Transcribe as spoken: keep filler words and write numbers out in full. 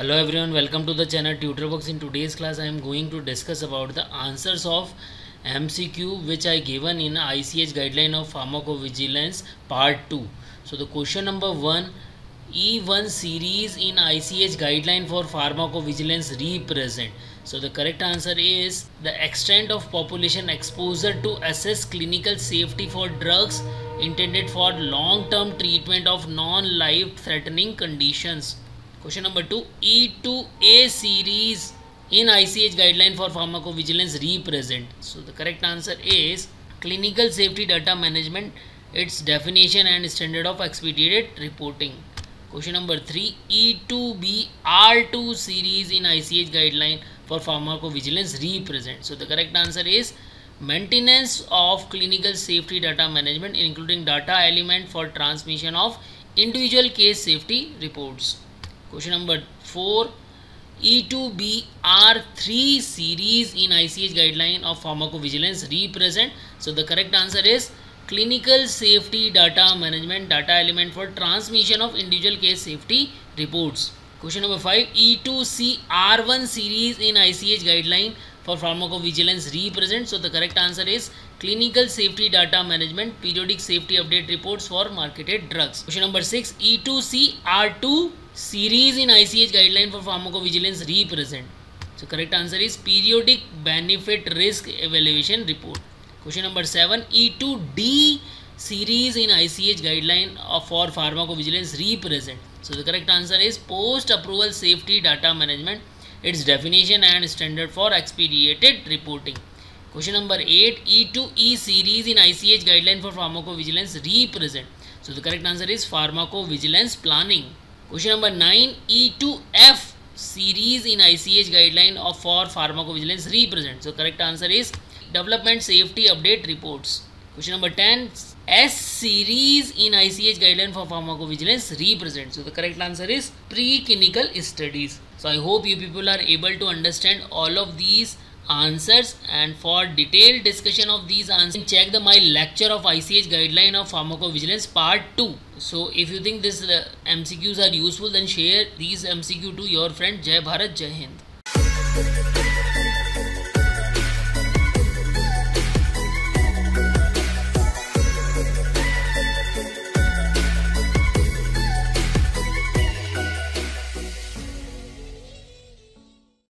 Hello everyone, welcome to the channel TutorBox. In today's class I am going to discuss about the answers of M C Q which I given in I C H guideline of pharmacovigilance part two. So the question number one, E one series in I C H guideline for pharmacovigilance represent. So the correct answer is the extent of population exposure to assess clinical safety for drugs intended for long-term treatment of non-life threatening conditions. Question number two, E two A series in I C H guideline for pharmacovigilance represent. So the correct answer is clinical safety data management, its definition and standard of expedited reporting. Question number three, E two B R two series in I C H guideline for pharmacovigilance represent. So the correct answer is maintenance of clinical safety data management including data element for transmission of individual case safety reports. Question number four, E two B R three series in I C H guideline of pharmacovigilance represent. So the correct answer is clinical safety data management data element for transmission of individual case safety reports. Question number five, E two C R one series in I C H guideline for pharmacovigilance represent. So the correct answer is clinical safety data management periodic safety update reports for marketed drugs. Question number six, E two C R two series in I C H guideline for pharmacovigilance represent. So correct answer is periodic benefit risk evaluation report. Question number seven, E two D series in I C H guideline for pharmacovigilance represent. So the correct answer is post approval safety data management, its definition and standard for expedited reporting. Question number eight, E two E series in I C H guideline for pharmacovigilance represent. So the correct answer is pharmacovigilance planning. Question number nine, E two F series in I C H guideline of for pharmacovigilance represent. So correct answer is development safety update reports. Question number ten, S series in I C H guideline for pharmacovigilance represent. So the correct answer is preclinical studies. So I hope you people are able to understand all of these answers, and for detailed discussion of these answers check the my lecture of I C H guideline of pharmacovigilance part two. So if you think this uh, M C Qs are useful, then share these M C Q to your friend. Jai Bharat, Jai Hind.